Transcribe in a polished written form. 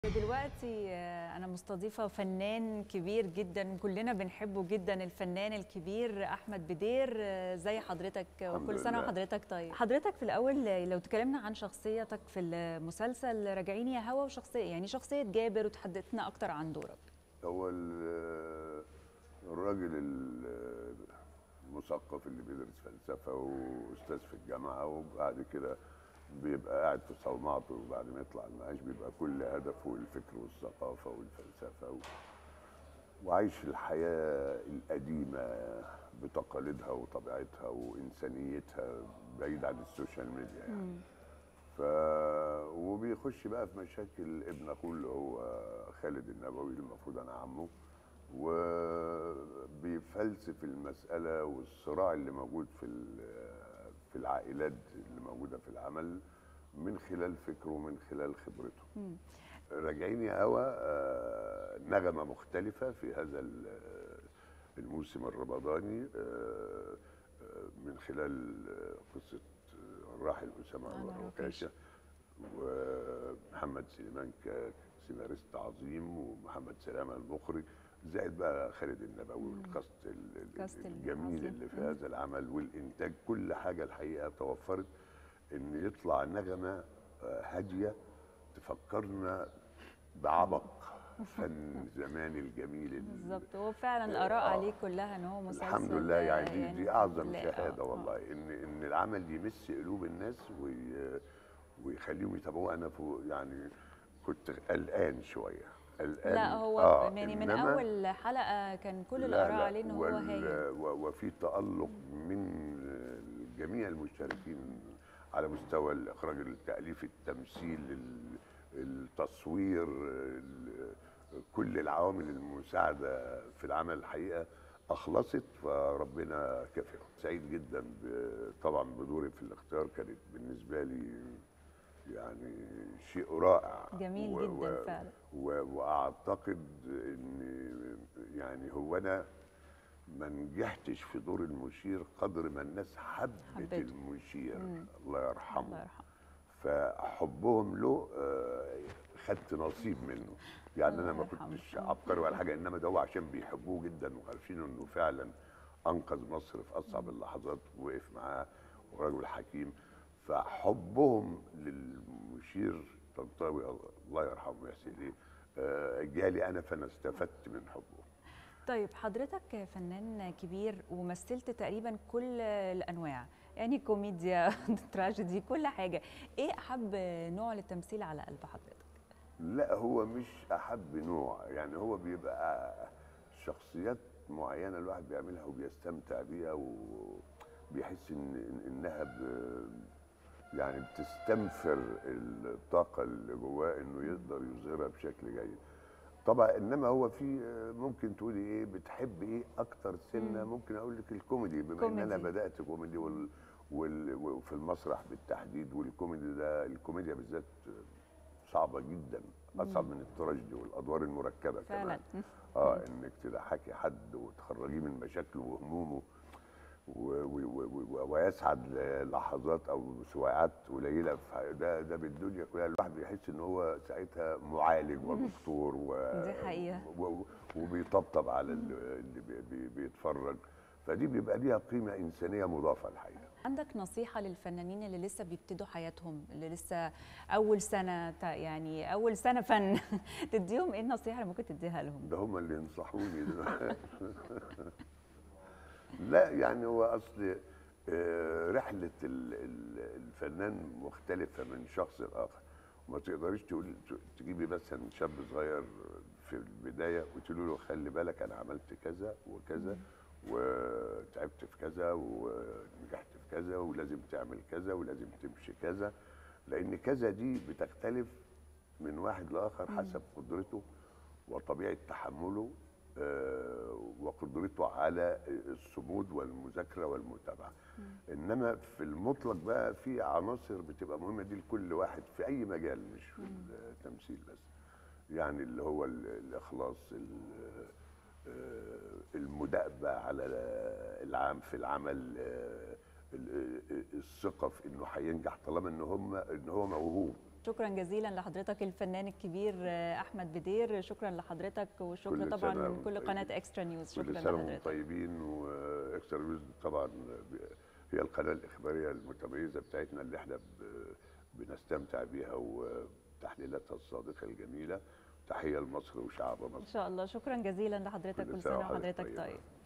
دلوقتي أنا مستضيفة فنان كبير جدا، كلنا بنحبه جدا، الفنان الكبير أحمد بدير. زي حضرتك وكل سنة وحضرتك طيب. حضرتك في الأول لو تكلمنا عن شخصيتك في المسلسل راجعين يا هوا، وشخصية شخصية جابر، وتحدثنا أكتر عن دورك. هو الراجل المثقف اللي بيدرس فلسفة وأستاذ في الجامعة، وبعد كده بيبقى قاعد في صومعته، وبعد ما يطلع المعاش بيبقى كل هدفه الفكر والثقافة والفلسفة وعايش الحياة القديمة بتقاليدها وطبيعتها وإنسانيتها بعيد عن السوشيال ميديا يعني. وبيخش بقى في مشاكل ابن اخوه اللي هو خالد النبوي اللي المفروض انا عمه، وبيفلسف المسألة والصراع اللي موجود في العائلات اللي موجودة في العمل من خلال فكره ومن خلال خبرته. راجعين يا هوا نغمة مختلفة في هذا الموسم الرمضاني من خلال قصة الراحل أسامة أنور عكاشة ومحمد سليمان كسيناريست عظيم، ومحمد سلامة المخرج، زائد بقى خالد النبوي والكاست الجميل اللي في هذا العمل والإنتاج. كل حاجة الحقيقة توفرت إن يطلع نغمة هادية تفكرنا بعبق فن زمان الجميل. بالظبط، هو فعلا الآراء عليه كلها ان هو مسلسل الحمد لله يعني دي اعظم شهاده والله ان العمل يمس قلوب الناس ويخليهم يتابعوه. انا يعني كنت قلقان شويه قلقان. لا هو يعني من اول حلقه كان كل الاراء عليه ان هو هايل، وفي تألق من جميع المشتركين على مستوى الاخراج، التأليف، التمثيل، التصوير، كل العوامل المساعده في العمل الحقيقه اخلصت، فربنا كافئ. سعيد جدا طبعا بدوري في الاختيار، كانت بالنسبه لي يعني شيء رائع جميل جدا فعلا. واعتقد ان يعني هو انا ما نجحتش في دور المشير قدر ما الناس حبت المشير. الله يرحمه. الله يرحمه. فحبهم له خدت نصيب منه يعني. انا ما كنتش عبقري ولا حاجه، انما ده هو عشان بيحبوه جدا وعارفين انه فعلا انقذ مصر في اصعب اللحظات ووقف معاه ورجل حكيم. فحبهم للمشير طنطاوي الله يرحمه ويحسن اليه جالي انا، فانا استفدت من حبه. طيب حضرتك فنان كبير ومثلت تقريبا كل الانواع، يعني كوميديا تراجيدي كل حاجه، ايه احب نوع للتمثيل على قلب حضرتك؟ لا هو مش احب نوع، يعني هو بيبقى شخصيات معينه الواحد بيعملها وبيستمتع بيها وبيحس انها يعني بتستنفر الطاقه اللي جواه انه يقدر يظهرها بشكل جيد. طبعا انما هو في ممكن تقولي ايه بتحب ايه اكتر سنه؟ ممكن اقول لك الكوميدي، بما ان انا بدات كوميدي وفي المسرح بالتحديد. والكوميدي ده الكوميديا بالذات صعبه جدا، اصعب من التراجيدي والادوار المركبه فعلا. كمان. انك تضحكي حد وتخرجيه من مشاكله وهمومه ويسعد لحظات او سواعات قليله ده بالدنيا كلها. الواحد بيحس ان هو ساعتها معالج ودكتور دي حقيقه وبيطبطب على اللي بيتفرج، فدي بيبقى ليها قيمه انسانيه مضافه الحقيقه. عندك نصيحه للفنانين اللي لسه بيبتدوا حياتهم، اللي لسه اول سنه يعني اول سنه فن تديهم ايه النصيحه اللي ممكن تديها لهم؟ ده هم اللي ينصحوني دلوقتي. لا يعني هو اصل رحله الفنان مختلفه من شخص لاخر، وما تقدريش تجيبي مثلا شاب صغير في البدايه وتقولي له خلي بالك انا عملت كذا وكذا وتعبت في كذا ونجحت في كذا ولازم تعمل كذا ولازم تمشي كذا، لان كذا دي بتختلف من واحد لاخر حسب قدرته وطبيعه تحمله وقدرته على الصمود والمذاكره والمتابعه. انما في المطلق بقى في عناصر بتبقى مهمه دي لكل واحد في اي مجال، مش في التمثيل بس، يعني اللي هو الاخلاص، المداءبه على العام في العمل، الثقه في انه هينجح طالما ان هو موهوب. شكرا جزيلا لحضرتك الفنان الكبير احمد بدير، شكرا لحضرتك، والشكر طبعا من كل قناه اكسترا نيوز. شكرا لحضرتك. كل سنه لحضرتك طيبين. واكسترا نيوز طبعا هي القناه الاخباريه المتميزه بتاعتنا اللي احنا بنستمتع بيها وتحليلاتها الصادقه الجميله. تحيه لمصر وشعب مصر ان شاء الله. شكرا جزيلا لحضرتك، كل سنه وحضرتك طيب.